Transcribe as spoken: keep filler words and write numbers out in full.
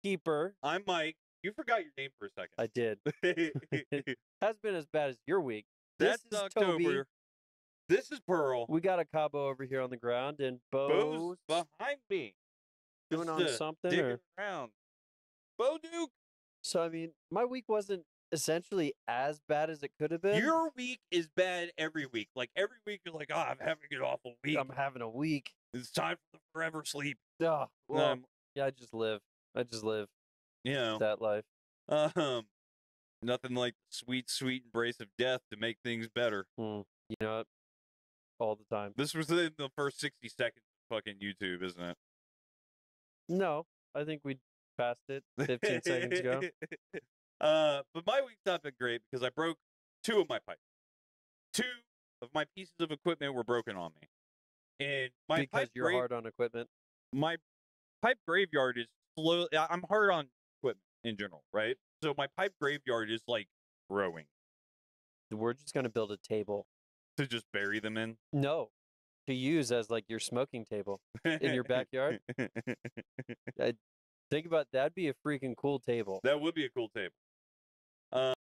Keeper. I'm Mike. You forgot your name for a second. I did. It has been as bad as your week. That's this is October. Toby. This is Pearl. We got a Cabo over here on the ground, and Bo's, Bo's behind me. doing Just, on uh, something. digging Or... around. Bo Duke. So, I mean, my week wasn't essentially as bad as it could have been. Your week is bad every week. Like, every week you're like, oh, I'm having an awful week. I'm having a week. It's time for the forever sleep. Oh, well, Um, yeah, I just live. I just live you know, that life. um, nothing like the sweet, sweet embrace of death to make things better. Mm, you know it. All the time. This was in the first sixty seconds of fucking YouTube, isn't it? No, I think we passed it fifteen seconds ago. Uh, but my week's not been great because I broke two of my pipes. Two of my pieces of equipment were broken on me. And my because pipe you're grave, hard on equipment. my pipe graveyard is slow. I'm hard on equipment in general, right? So my pipe graveyard is like growing. We're just going to build a table. To just bury them in? No. To use as like your smoking table in your backyard. I think about that'd be a freaking cool table. That would be a cool table.